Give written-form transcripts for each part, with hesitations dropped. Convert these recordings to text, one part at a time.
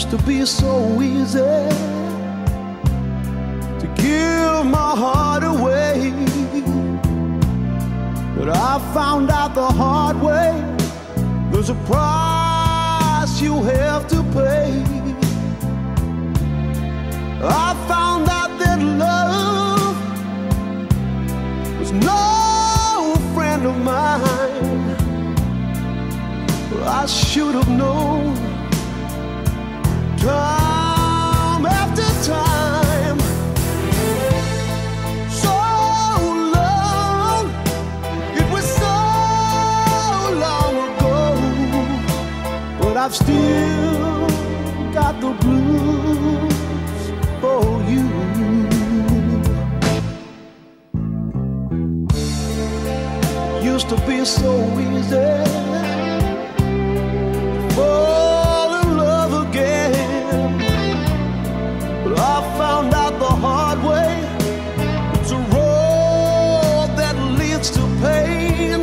Used to be so easy to give my heart away, but I found out the hard way there's a price you have to pay. I found out that love was no friend of mine. I should have known time after time. So long, it was so long ago, but I've still got the blues for you. Used to be so easy fall in love again, but I found out the hard way it's a road that leads to pain.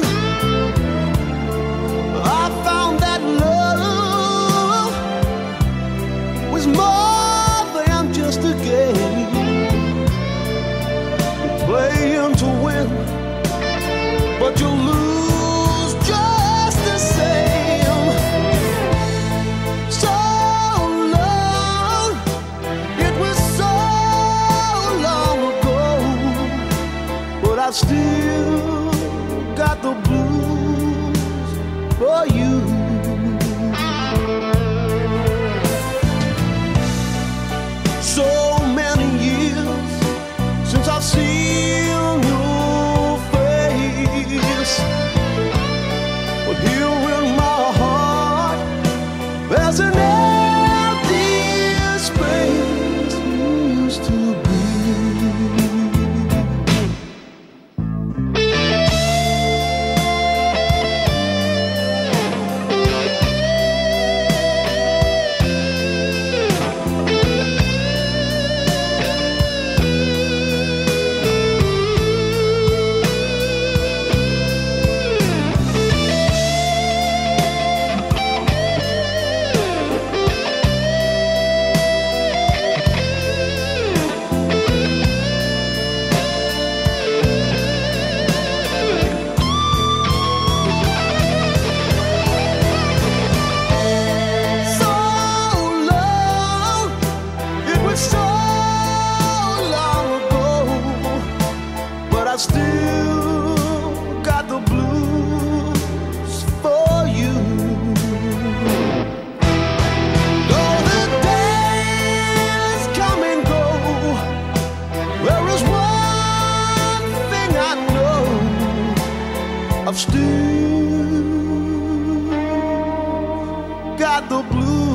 I found that love was more than just a game. You're playing to win, but you lose just the same. So long, it was so long ago, but I've still got the blues for you. So many years since I've seen your face, but here in my heart there's an empty space used to be. I still got the blues for you. Though the days come and go, there is one thing I know, I've still got the blues.